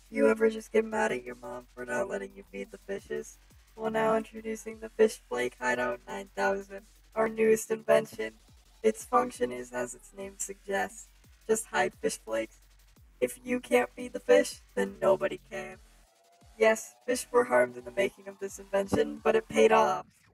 You ever just get mad at your mom for not letting you feed the fishes? Well, now introducing the Fish Flake Hideout 9000, our newest invention. Its function is as its name suggests, just hide fish flakes. If you can't feed the fish, then nobody can. Yes, fish were harmed in the making of this invention, but it paid off.